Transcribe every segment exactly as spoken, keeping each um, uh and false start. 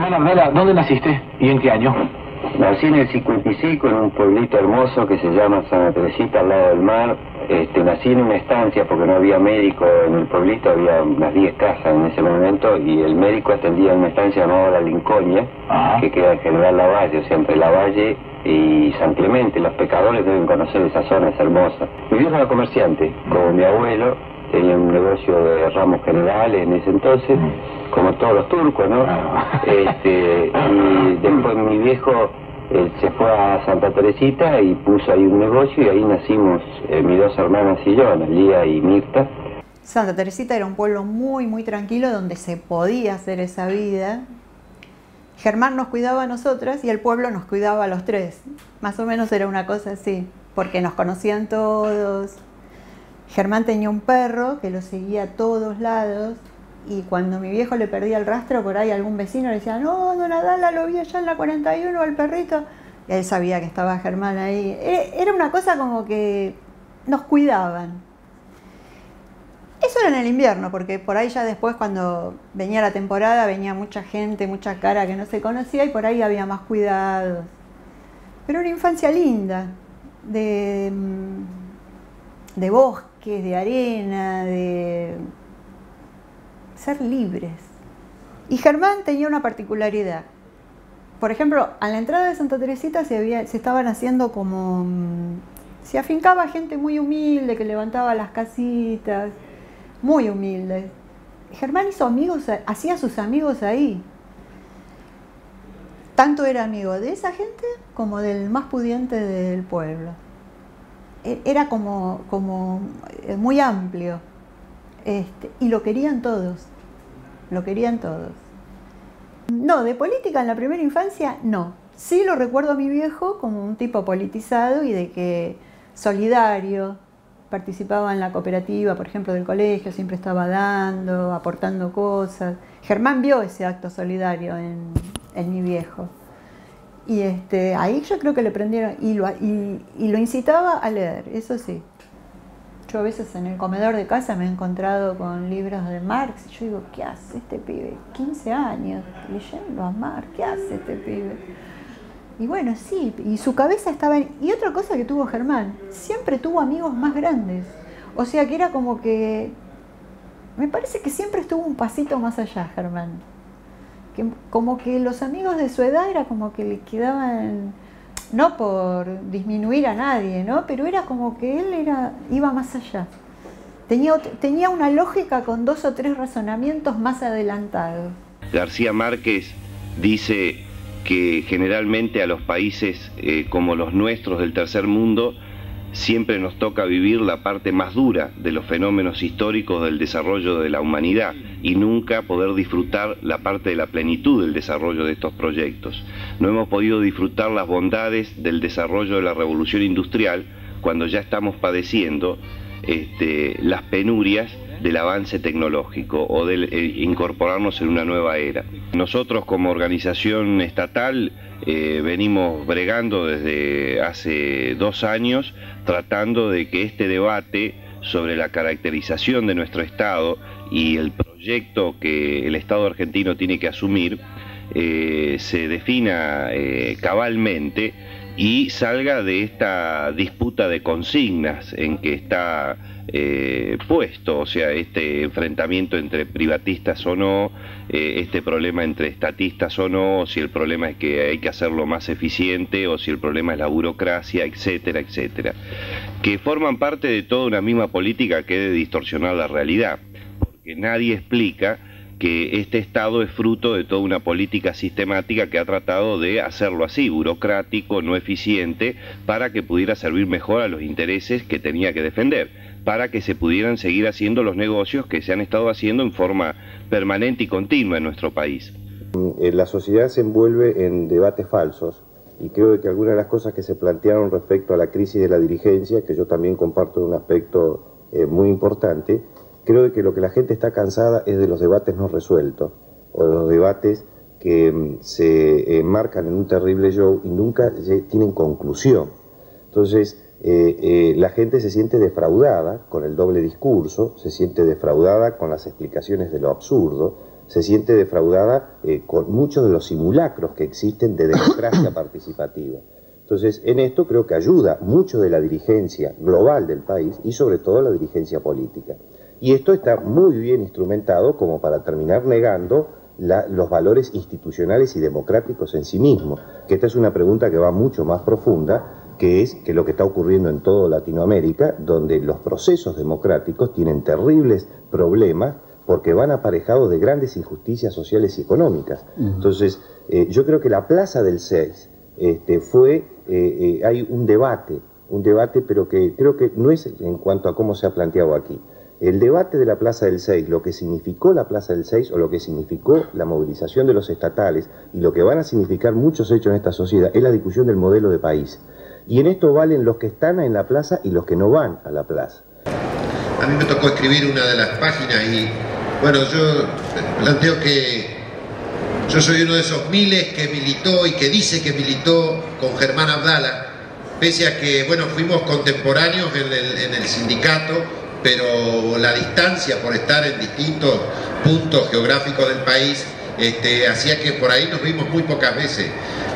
Germán Ardala, ¿dónde naciste y en qué año? Nací en el cincuenta y cinco en un pueblito hermoso que se llama Santa Teresita, al lado del mar. Este, nací en una estancia porque no había médico en el pueblito, había unas diez casas en ese momento y el médico atendía en una estancia llamada La Lincoña, Ajá. que queda en General Lavalle, o sea, entre Lavalle y San Clemente. Los pecadores deben conocer esa zona, es hermosa. Mi viejo era comerciante, como mi abuelo, tenía un negocio de ramos generales en ese entonces, como todos los turcos, ¿no? Este, y después mi viejo él se fue a Santa Teresita y puso ahí un negocio y ahí nacimos eh, mis dos hermanas y yo, Analía y Mirta. Santa Teresita era un pueblo muy, muy tranquilo donde se podía hacer esa vida. Germán nos cuidaba a nosotras y el pueblo nos cuidaba a los tres. Más o menos era una cosa así, porque nos conocían todos. Germán tenía un perro que lo seguía a todos lados y cuando mi viejo le perdía el rastro, por ahí algún vecino le decía, no, don Ardala, lo vi allá en la cuarenta y uno, al perrito. Y él sabía que estaba Germán ahí. Era una cosa como que nos cuidaban. Eso era en el invierno, porque por ahí ya después cuando venía la temporada venía mucha gente, mucha cara que no se conocía y por ahí había más cuidados. Pero una infancia linda, de, de bosques, de arena, de ser libres. Y Germán tenía una particularidad. Por ejemplo, a la entrada de Santa Teresita se, había, se estaban haciendo como... Se afincaba gente muy humilde que levantaba las casitas, muy humildes. Germán hizo amigos, hacía sus amigos ahí. Tanto era amigo de esa gente como del más pudiente del pueblo. Era como, como muy amplio. Este, y lo querían todos. Lo querían todos. No, de política en la primera infancia, no. Sí lo recuerdo a mi viejo como un tipo politizado y de que solidario, participaba en la cooperativa, por ejemplo, del colegio, siempre estaba dando, aportando cosas. Germán vio ese acto solidario en, en mi viejo. Y este, ahí yo creo que le prendieron, y lo, y, y lo incitaba a leer, eso sí. Yo a veces en el comedor de casa me he encontrado con libros de Marx y yo digo, ¿qué hace este pibe? quince años leyendo a Marx, ¿qué hace este pibe? Y bueno, sí, y su cabeza estaba en... Y otra cosa que tuvo Germán, siempre tuvo amigos más grandes. O sea que era como que... Me parece que siempre estuvo un pasito más allá, Germán. Que, como que los amigos de su edad era como que le quedaban... No por disminuir a nadie, ¿no? Pero era como que él era, iba más allá. Tenía, tenía una lógica con dos o tres razonamientos más adelantados. García Márquez dice que generalmente a los países eh, como los nuestros del tercer mundo siempre nos toca vivir la parte más dura de los fenómenos históricos del desarrollo de la humanidad y nunca poder disfrutar la parte de la plenitud del desarrollo de estos proyectos. No hemos podido disfrutar las bondades del desarrollo de la revolución industrial cuando ya estamos padeciendo este, las penurias del avance tecnológico o de eh, incorporarnos en una nueva era. Nosotros como organización estatal eh, venimos bregando desde hace dos años tratando de que este debate sobre la caracterización de nuestro Estado y el proyecto que el Estado argentino tiene que asumir eh, se defina eh, cabalmente y salga de esta disputa de consignas en que está eh, puesto, o sea, este enfrentamiento entre privatistas o no, eh, este problema entre estatistas o no, o si el problema es que hay que hacerlo más eficiente, o si el problema es la burocracia, etcétera, etcétera, que forman parte de toda una misma política que debe distorsionar la realidad, porque nadie explica que este Estado es fruto de toda una política sistemática que ha tratado de hacerlo así, burocrático, no eficiente, para que pudiera servir mejor a los intereses que tenía que defender, para que se pudieran seguir haciendo los negocios que se han estado haciendo en forma permanente y continua en nuestro país. La sociedad se envuelve en debates falsos y creo que algunas de las cosas que se plantearon respecto a la crisis de la dirigencia, que yo también comparto en un aspecto eh, muy importante, creo que lo que la gente está cansada es de los debates no resueltos, o de los debates que se enmarcan en un terrible show y nunca tienen conclusión. Entonces, eh, eh, la gente se siente defraudada con el doble discurso, se siente defraudada con las explicaciones de lo absurdo, se siente defraudada eh, con muchos de los simulacros que existen de democracia participativa. Entonces, en esto creo que ayuda mucho de la dirigencia global del país y sobre todo la dirigencia política. Y esto está muy bien instrumentado como para terminar negando la, los valores institucionales y democráticos en sí mismos, que esta es una pregunta que va mucho más profunda, que es que lo que está ocurriendo en toda Latinoamérica, donde los procesos democráticos tienen terribles problemas porque van aparejados de grandes injusticias sociales y económicas. Uh-huh. Entonces, eh, yo creo que la Plaza del seis este, fue, eh, eh, hay un debate, un debate, pero que creo que no es en cuanto a cómo se ha planteado aquí. El debate de la Plaza del seis, lo que significó la Plaza del seis o lo que significó la movilización de los estatales y lo que van a significar muchos hechos en esta sociedad es la discusión del modelo de país. Y en esto valen los que están en la plaza y los que no van a la plaza. A mí me tocó escribir una de las páginas y, bueno, yo planteo que yo soy uno de esos miles que militó y que dice que militó con Germán Abdala, pese a que, bueno, fuimos contemporáneos en el, en el sindicato, pero la distancia por estar en distintos puntos geográficos del país este, hacía que por ahí nos vimos muy pocas veces.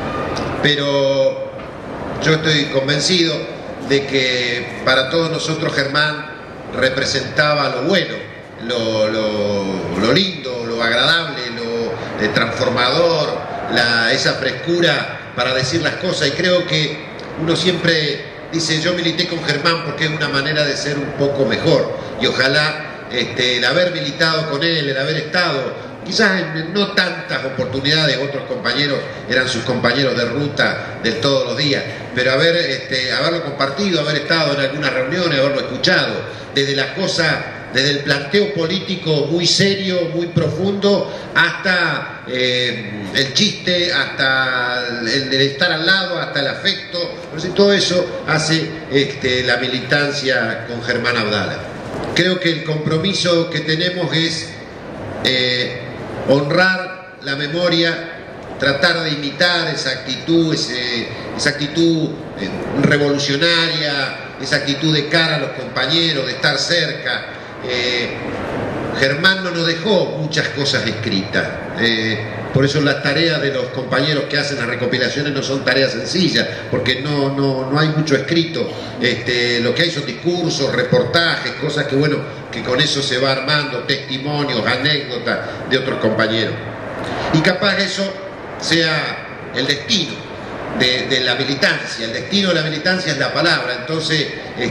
Pero yo estoy convencido de que para todos nosotros Germán representaba lo bueno, lo, lo, lo lindo, lo agradable, lo eh, transformador, la, esa frescura para decir las cosas. Y creo que uno siempre dice, yo milité con Germán porque es una manera de ser un poco mejor. Y ojalá este, el haber militado con él, el haber estado quizás en no tantas oportunidades, otros compañeros eran sus compañeros de ruta de todos los días, pero haber, este, haberlo compartido, haber estado en algunas reuniones, haberlo escuchado, desde la cosa, desde el planteo político muy serio, muy profundo, hasta eh, el chiste, hasta el, el estar al lado, hasta el afecto, entonces, todo eso hace este, la militancia con Germán Abdala. Creo que el compromiso que tenemos es eh, honrar la memoria, tratar de imitar esa actitud, ese, esa actitud eh, revolucionaria, esa actitud de cara a los compañeros, de estar cerca. Eh, Germán no nos dejó muchas cosas escritas, eh, por eso las tareas de los compañeros que hacen las recopilaciones no son tareas sencillas, porque no, no, no hay mucho escrito. Este, lo que hay son discursos, reportajes, cosas que bueno, que con eso se va armando, testimonios, anécdotas de otros compañeros. Y capaz eso sea el destino de, de la militancia. El destino de la militancia es la palabra. Entonces,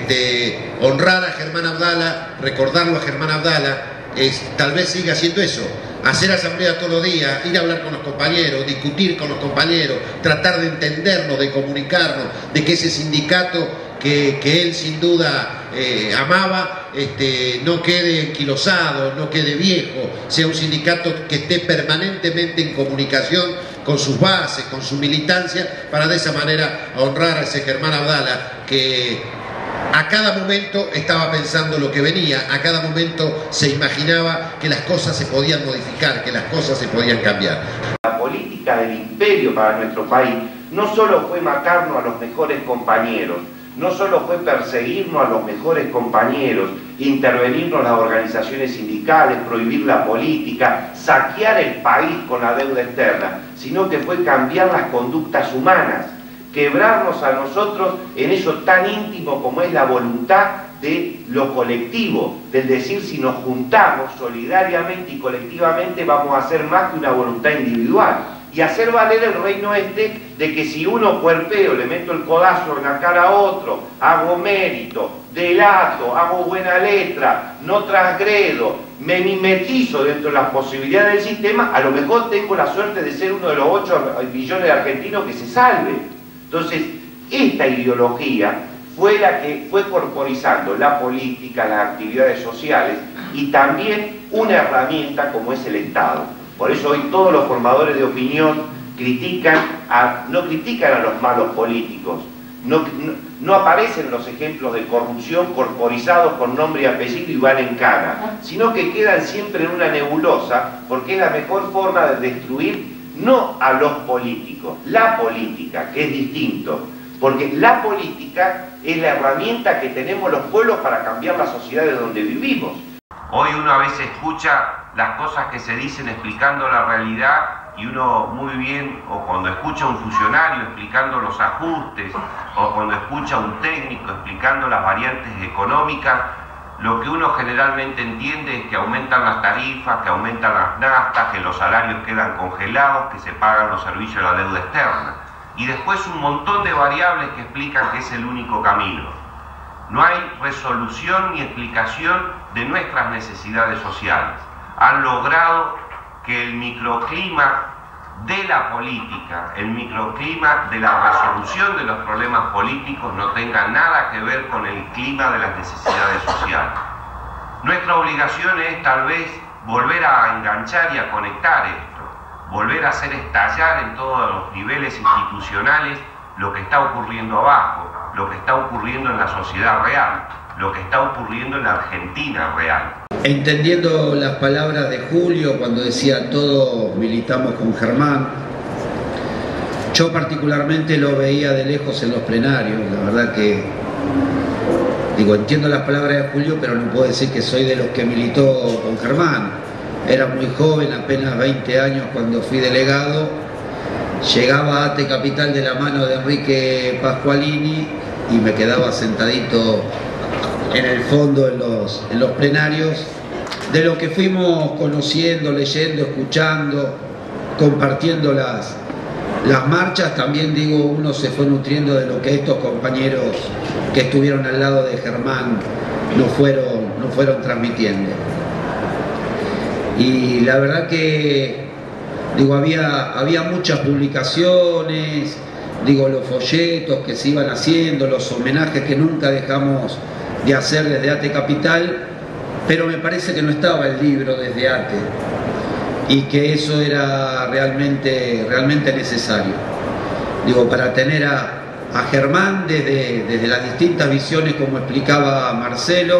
este, honrar a Germán Abdala, recordarlo a Germán Abdala, es, tal vez siga haciendo eso, hacer asamblea todos los días, ir a hablar con los compañeros, discutir con los compañeros, tratar de entendernos, de comunicarnos, de que ese sindicato que, que él sin duda eh, amaba este, no quede enquilosado, no quede viejo, sea un sindicato que esté permanentemente en comunicación con sus bases, con su militancia, para de esa manera honrar a ese Germán Abdala que a cada momento estaba pensando lo que venía, a cada momento se imaginaba que las cosas se podían modificar, que las cosas se podían cambiar. La política del imperio para nuestro país no solo fue matarnos a los mejores compañeros, no solo fue perseguirnos a los mejores compañeros, intervenirnos las organizaciones sindicales, prohibir la política, saquear el país con la deuda externa, sino que fue cambiar las conductas humanas, quebrarnos a nosotros en eso tan íntimo como es la voluntad de lo colectivo, del decir si nos juntamos solidariamente y colectivamente vamos a hacer más que una voluntad individual y hacer valer el reino este de que si uno cuerpeo, le meto el codazo en la cara a otro, hago mérito, delato, hago buena letra, no transgredo, me mimetizo dentro de las posibilidades del sistema, a lo mejor tengo la suerte de ser uno de los ocho millones de argentinos que se salve. Entonces, esta ideología fue la que fue corporizando la política, las actividades sociales y también una herramienta como es el Estado. Por eso hoy todos los formadores de opinión critican a, no critican a los malos políticos, no, no, no aparecen los ejemplos de corrupción corporizados con nombre y apellido y van en cana, sino que quedan siempre en una nebulosa porque es la mejor forma de destruir no a los políticos, la política, que es distinto, porque la política es la herramienta que tenemos los pueblos para cambiar la sociedad de donde vivimos. Hoy uno a veces escucha las cosas que se dicen explicando la realidad, y uno muy bien, o cuando escucha a un funcionario explicando los ajustes, o cuando escucha a un técnico explicando las variantes económicas, lo que uno generalmente entiende es que aumentan las tarifas, que aumentan las naftas, que los salarios quedan congelados, que se pagan los servicios de la deuda externa. Y después un montón de variables que explican que es el único camino. No hay resolución ni explicación de nuestras necesidades sociales. Han logrado que el microclima de la política, el microclima de la resolución de los problemas políticos no tenga nada que ver con el clima de las necesidades sociales. Nuestra obligación es tal vez volver a enganchar y a conectar esto, volver a hacer estallar en todos los niveles institucionales lo que está ocurriendo abajo, lo que está ocurriendo en la sociedad real, lo que está ocurriendo en la Argentina real. Entendiendo las palabras de Julio cuando decía todos militamos con Germán, yo particularmente lo veía de lejos en los plenarios. La verdad que, digo, entiendo las palabras de Julio, pero no puedo decir que soy de los que militó con Germán. Era muy joven, apenas veinte años cuando fui delegado, llegaba a ATE Capital de la mano de Enrique Pascualini y me quedaba sentadito en el fondo en los, en los plenarios, de lo que fuimos conociendo, leyendo, escuchando, compartiendo las, las marchas. También digo, uno se fue nutriendo de lo que estos compañeros que estuvieron al lado de Germán nos fueron, nos fueron transmitiendo. Y la verdad que, digo, había, había muchas publicaciones, digo, los folletos que se iban haciendo, los homenajes que nunca dejamos de hacer desde ATE Capital, pero me parece que no estaba el libro desde ATE y que eso era realmente, realmente necesario. Digo, para tener a, a Germán desde, desde las distintas visiones, como explicaba Marcelo,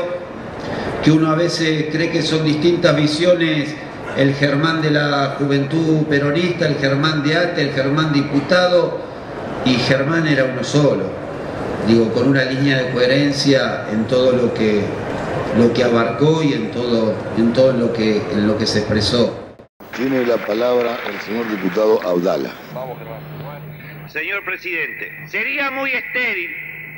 que uno a veces cree que son distintas visiones, el Germán de la juventud peronista, el Germán de ATE, el Germán diputado, y Germán era uno solo. Digo, con una línea de coherencia en todo lo que, lo que abarcó y en todo, en todo lo que, en lo que se expresó. Tiene la palabra el señor diputado Abdala. Vamos, Germán. Señor presidente, sería muy estéril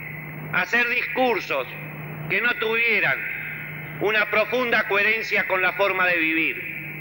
hacer discursos que no tuvieran una profunda coherencia con la forma de vivir.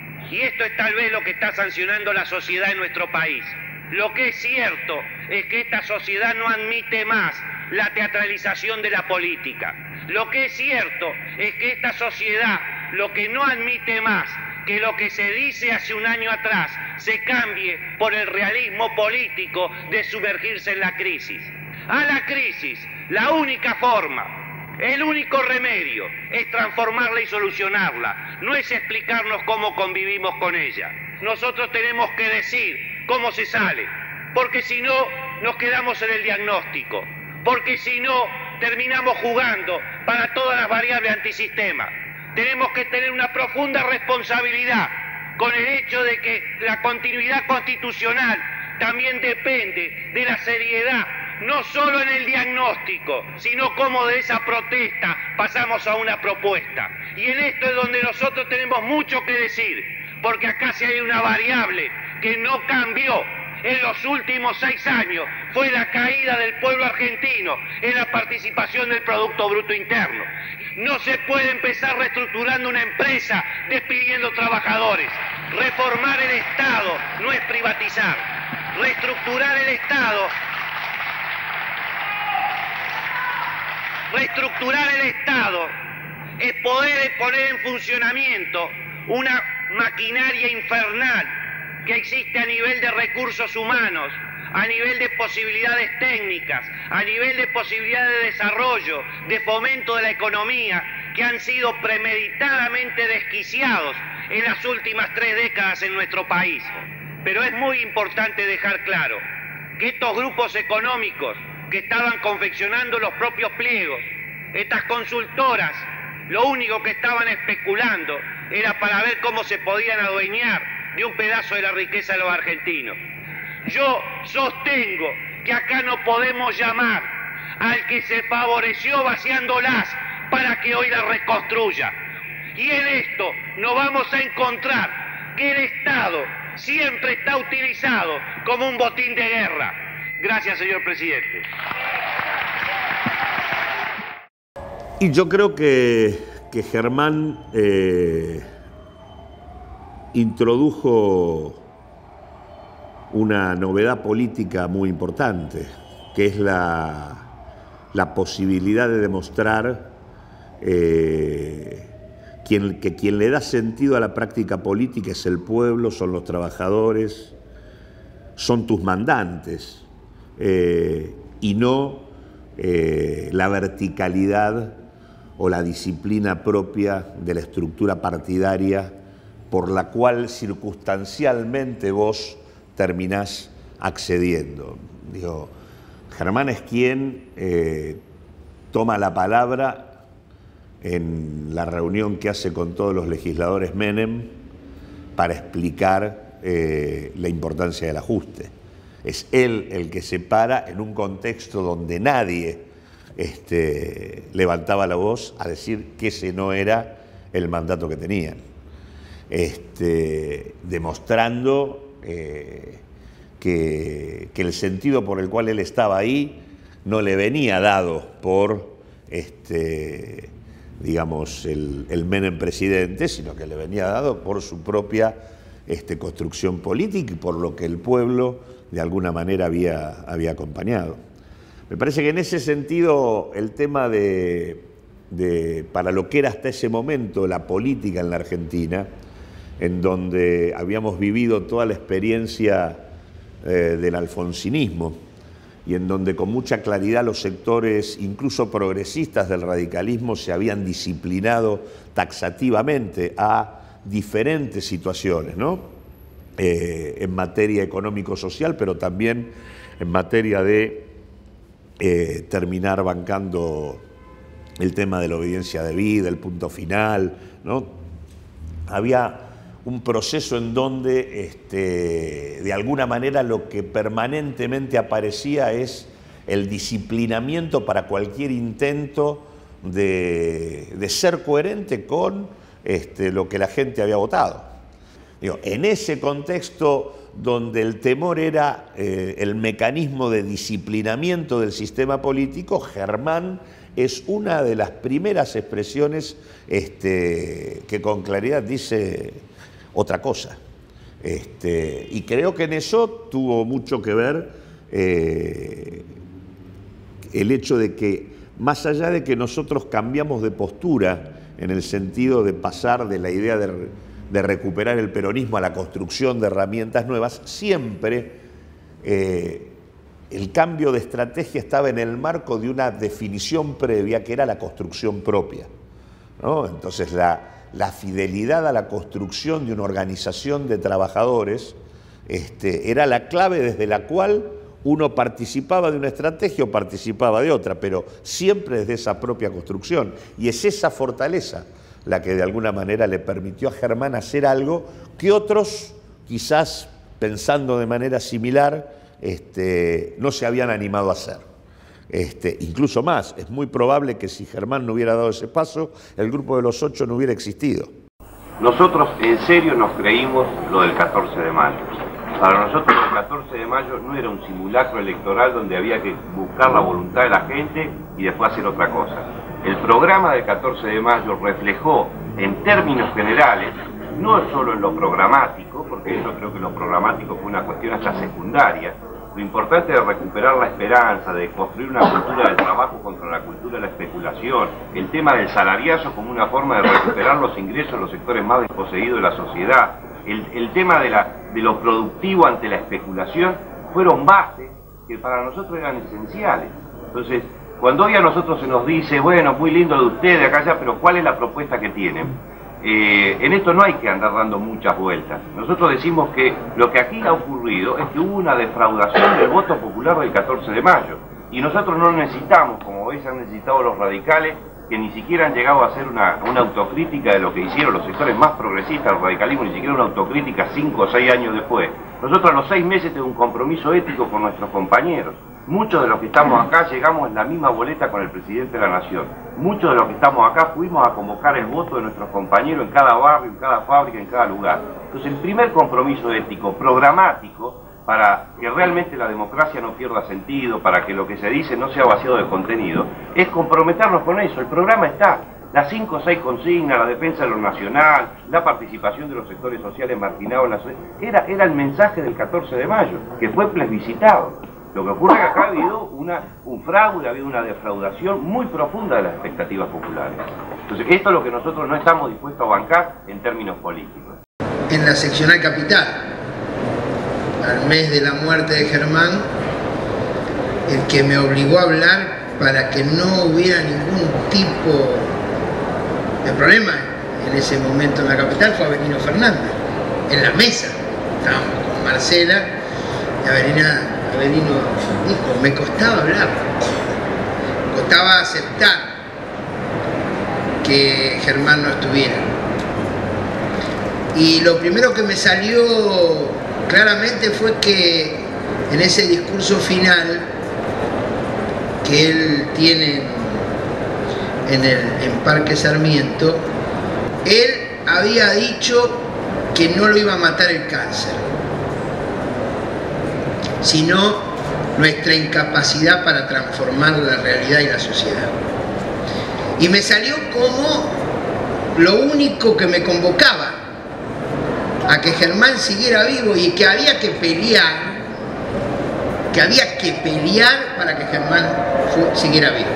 Y esto es tal vez lo que está sancionando la sociedad en nuestro país. Lo que es cierto es que esta sociedad no admite más la teatralización de la política. Lo que es cierto es que esta sociedad lo que no admite más que lo que se dice hace un año atrás se cambie por el realismo político de sumergirse en la crisis. A la crisis, la única forma, el único remedio es transformarla y solucionarla, no es explicarnos cómo convivimos con ella. Nosotros tenemos que decir cómo se sale, porque si no nos quedamos en el diagnóstico, porque si no terminamos jugando para todas las variables antisistema. Tenemos que tener una profunda responsabilidad con el hecho de que la continuidad constitucional también depende de la seriedad, no solo en el diagnóstico, sino cómo de esa protesta pasamos a una propuesta. Y en esto es donde nosotros tenemos mucho que decir, porque acá sí hay una variable que no cambió en los últimos seis años, fue la caída del pueblo argentino en la participación del Producto Bruto Interno. No se puede empezar reestructurando una empresa despidiendo trabajadores. Reformar el Estado no es privatizar. Reestructurar el Estado, reestructurar el Estado es poder poner en funcionamiento una maquinaria infernal que existe a nivel de recursos humanos, a nivel de posibilidades técnicas, a nivel de posibilidades de desarrollo, de fomento de la economía, que han sido premeditadamente desquiciados en las últimas tres décadas en nuestro país. Pero es muy importante dejar claro que estos grupos económicos que estaban confeccionando los propios pliegos, estas consultoras, lo único que estaban especulando era para ver cómo se podían adueñar de un pedazo de la riqueza de los argentinos. Yo sostengo que acá no podemos llamar al que se favoreció vaciándolas para que hoy las reconstruya. Y en esto nos vamos a encontrar que el Estado siempre está utilizado como un botín de guerra. Gracias, señor presidente. Y yo creo que, que Germán eh, introdujo una novedad política muy importante, que es la, la posibilidad de demostrar eh, quien, que quien le da sentido a la práctica política es el pueblo, son los trabajadores, son tus mandantes, eh, y no eh, la verticalidad o la disciplina propia de la estructura partidaria por la cual circunstancialmente vos terminás accediendo. Digo, Germán es quien eh, toma la palabra en la reunión que hace con todos los legisladores Menem para explicar eh, la importancia del ajuste. Es él el que se para en un contexto donde nadie Este, levantaba la voz a decir que ese no era el mandato que tenían, este, demostrando eh, que, que el sentido por el cual él estaba ahí no le venía dado por, este, digamos, el, el Menem presidente, sino que le venía dado por su propia este, construcción política y por lo que el pueblo de alguna manera había, había acompañado. Me parece que en ese sentido el tema de, de, para lo que era hasta ese momento la política en la Argentina, en donde habíamos vivido toda la experiencia eh, del alfonsinismo y en donde con mucha claridad los sectores, incluso progresistas del radicalismo, se habían disciplinado taxativamente a diferentes situaciones, ¿no? Eh, en materia económico-social, pero también en materia de Eh, terminar bancando el tema de la obediencia debida, el punto final, ¿no? Había un proceso en donde este, de alguna manera lo que permanentemente aparecía es el disciplinamiento para cualquier intento de, de ser coherente con este, lo que la gente había votado. Digo, en ese contexto donde el temor era eh, el mecanismo de disciplinamiento del sistema político, Germán es una de las primeras expresiones este, que con claridad dice otra cosa. Este, y creo que en eso tuvo mucho que ver eh, el hecho de que, más allá de que nosotros cambiamos de postura en el sentido de pasar de la idea de de recuperar el peronismo a la construcción de herramientas nuevas, siempre eh, el cambio de estrategia estaba en el marco de una definición previa que era la construcción propia, ¿no? Entonces la, la fidelidad a la construcción de una organización de trabajadores este, era la clave desde la cual uno participaba de una estrategia o participaba de otra, pero siempre desde esa propia construcción. Y es esa fortaleza la que de alguna manera le permitió a Germán hacer algo que otros, quizás pensando de manera similar, este, no se habían animado a hacer. Este, incluso más, es muy probable que si Germán no hubiera dado ese paso, el Grupo de los Ocho no hubiera existido. Nosotros en serio nos creímos lo del catorce de mayo. Para nosotros el catorce de mayo no era un simulacro electoral donde había que buscar la voluntad de la gente y después hacer otra cosa. El programa del catorce de mayo reflejó en términos generales, no solo en lo programático, porque yo creo que lo programático fue una cuestión hasta secundaria, lo importante de recuperar la esperanza, de construir una cultura del trabajo contra la cultura de la especulación, el tema del salariazo como una forma de recuperar los ingresos de los sectores más desposeídos de la sociedad, el, el tema de, la, de lo productivo ante la especulación, fueron bases que para nosotros eran esenciales. Entonces, cuando hoy a nosotros se nos dice, bueno, muy lindo de ustedes, acá allá, pero ¿cuál es la propuesta que tienen? Eh, en esto no hay que andar dando muchas vueltas. Nosotros decimos que lo que aquí ha ocurrido es que hubo una defraudación del voto popular del catorce de mayo. Y nosotros no necesitamos, como veis han necesitado los radicales, que ni siquiera han llegado a hacer una, una autocrítica de lo que hicieron los sectores más progresistas del radicalismo, ni siquiera una autocrítica cinco o seis años después. Nosotros a los seis meses tenemos un compromiso ético con nuestros compañeros. Muchos de los que estamos acá llegamos en la misma boleta con el presidente de la Nación. Muchos de los que estamos acá fuimos a convocar el voto de nuestros compañeros en cada barrio, en cada fábrica, en cada lugar. Entonces el primer compromiso ético, programático, para que realmente la democracia no pierda sentido, para que lo que se dice no sea vaciado de contenido, es comprometernos con eso. El programa está. Las cinco o seis consignas, la defensa de lo nacional, la participación de los sectores sociales marginados en la sociedad, era, era el mensaje del catorce de mayo, que fue plebiscitado. Lo que ocurre es que acá ha habido una, un fraude, ha habido una defraudación muy profunda de las expectativas populares. Entonces, esto es lo que nosotros no estamos dispuestos a bancar en términos políticos. En la seccional capital, al mes de la muerte de Germán, el que me obligó a hablar para que no hubiera ningún tipo de problema en ese momento en la capital fue Avelino Fernández, en la mesa. Estábamos con Marcela y Avelina, Avelino dijo, me costaba hablar, me costaba aceptar que Germán no estuviera. Y lo primero que me salió claramente fue que en ese discurso final que él tiene en el en Parque Sarmiento, él había dicho que no lo iba a matar el cáncer, sino nuestra incapacidad para transformar la realidad y la sociedad. Y me salió como lo único que me convocaba a que Germán siguiera vivo y que había que pelear, que había que pelear para que Germán siguiera vivo.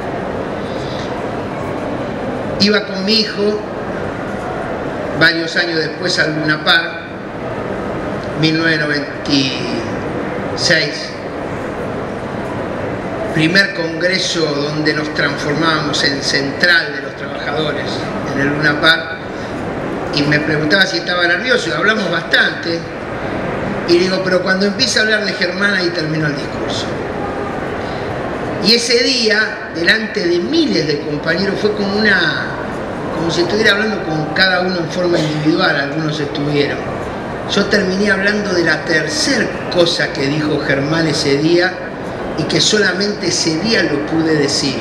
Iba con mi hijo varios años después al Luna Park, mil novecientos noventa y seis, primer congreso donde nos transformábamos en central de los trabajadores en el Luna Park, y me preguntaba si estaba nervioso, y hablamos bastante, y digo, pero cuando empieza a hablar de Germán ahí terminó el discurso. Y ese día, delante de miles de compañeros, fue como una, como si estuviera hablando con cada uno en forma individual, algunos estuvieron. Yo terminé hablando de la tercera cosa que dijo Germán ese día, y que solamente ese día lo pude decir,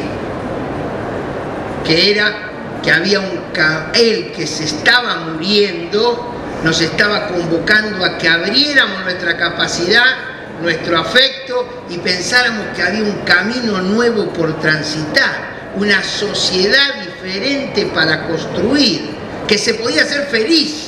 que era que había un, él que se estaba muriendo, nos estaba convocando a que abriéramos nuestra capacidad, nuestro afecto, y pensáramos que había un camino nuevo por transitar, una sociedad diferente para construir, que se podía ser feliz.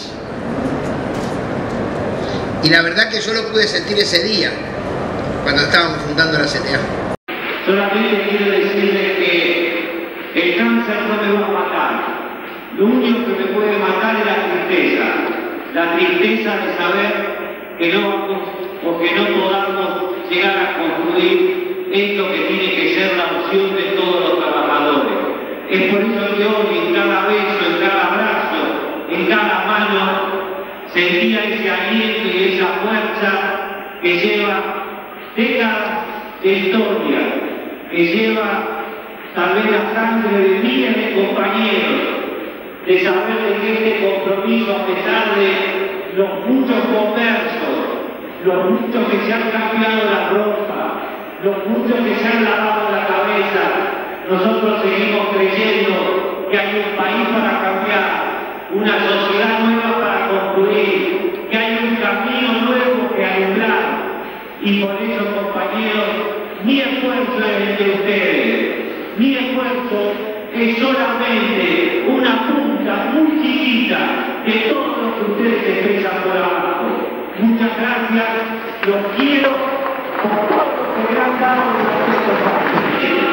Y la verdad que yo lo pude sentir ese día, cuando estábamos fundando la C T A. Solamente quiero decirles que el cáncer no me va a matar. Lo único que me puede matar es la tristeza. La tristeza de saber que no vamos o que no podamos llegar a construir esto que tiene que ser la opción de todos los trabajadores. Es por eso que hoy, en cada beso, en cada abrazo, en cada mano, sentía ese aliento y esa fuerza que lleva décadas de historia, que lleva tal vez la sangre de miles de compañeros, de saber de que este compromiso, a pesar de los muchos conversos, los muchos que se han cambiado la ropa, los muchos que se han lavado la cabeza, nosotros seguimos creyendo que hay un país para cambiar, una sociedad nueva para construir, que hay un camino nuevo que alumbrar. Y por eso, compañeros, mi esfuerzo es el de ustedes, mi esfuerzo es solamente una punta muy chiquita de todo lo que ustedes expresan por abajo. Muchas gracias, los quiero por todo lo que me han dado en estos países.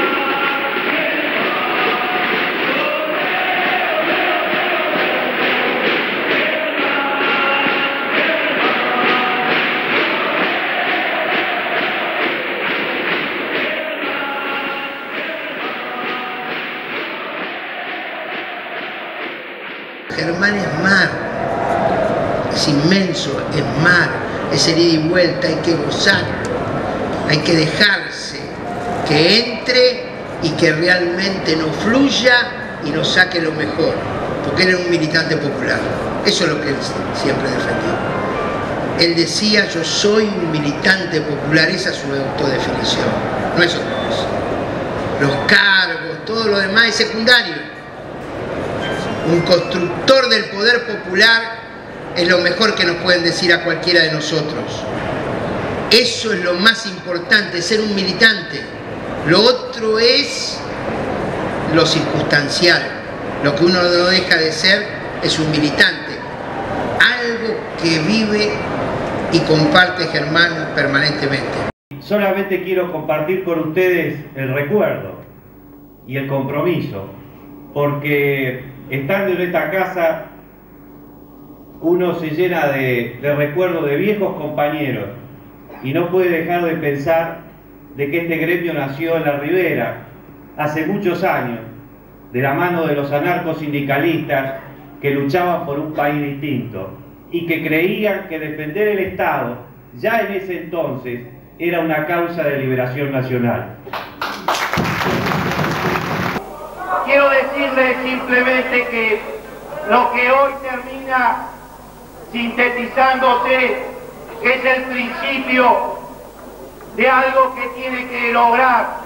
Germán es mar, es inmenso, es mar, es el ida y vuelta, hay que gozar, hay que dejarse que entre y que realmente nos fluya y nos saque lo mejor, porque él era un militante popular, eso es lo que él siempre defendió. él decía, yo soy un militante popular, esa es su autodefinición, no es otra cosa. Los cargos, todo lo demás es secundario. Un constructor del poder popular es lo mejor que nos pueden decir a cualquiera de nosotros. Eso es lo más importante, ser un militante. Lo otro es lo circunstancial. Lo que uno no deja de ser es un militante. Algo que vive y comparte Germán permanentemente. Solamente quiero compartir con ustedes el recuerdo y el compromiso, porque estando en esta casa uno se llena de, de recuerdos de viejos compañeros y no puede dejar de pensar de que este gremio nació en la Ribera hace muchos años, de la mano de los anarcosindicalistas que luchaban por un país distinto y que creían que defender el Estado, ya en ese entonces, era una causa de liberación nacional. Quiero decirles simplemente que lo que hoy termina sintetizándose es el principio de algo que tiene que lograr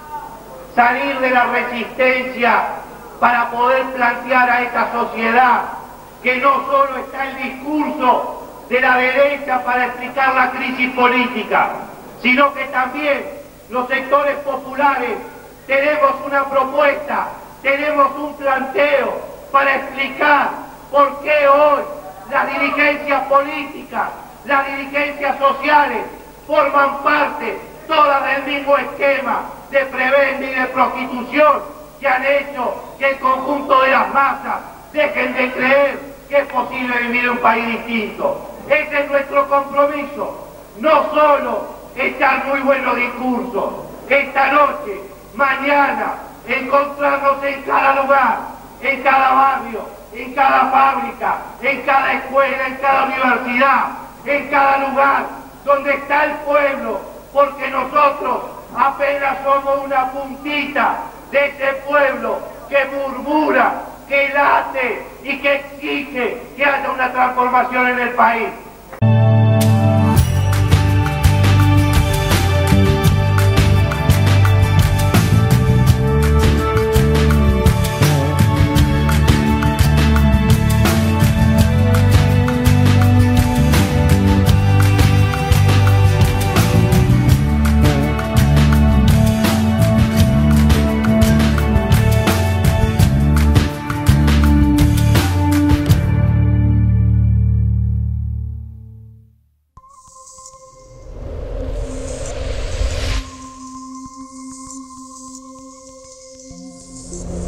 salir de la resistencia para poder plantear a esta sociedad que no solo está el discurso de la derecha para explicar la crisis política, sino que también los sectores populares tenemos una propuesta, tenemos un planteo para explicar por qué hoy las dirigencias políticas, las dirigencias sociales forman parte todas del mismo esquema de prebenda y de prostitución que han hecho que el conjunto de las masas dejen de creer que es posible vivir en un país distinto. Ese es nuestro compromiso, no solo echar muy buenos discursos, esta noche, mañana, encontrarnos en cada lugar, en cada barrio, en cada fábrica, en cada escuela, en cada universidad, en cada lugar donde está el pueblo, porque nosotros apenas somos una puntita de ese pueblo que murmura, que late y que exige que haya una transformación en el país. Thank you.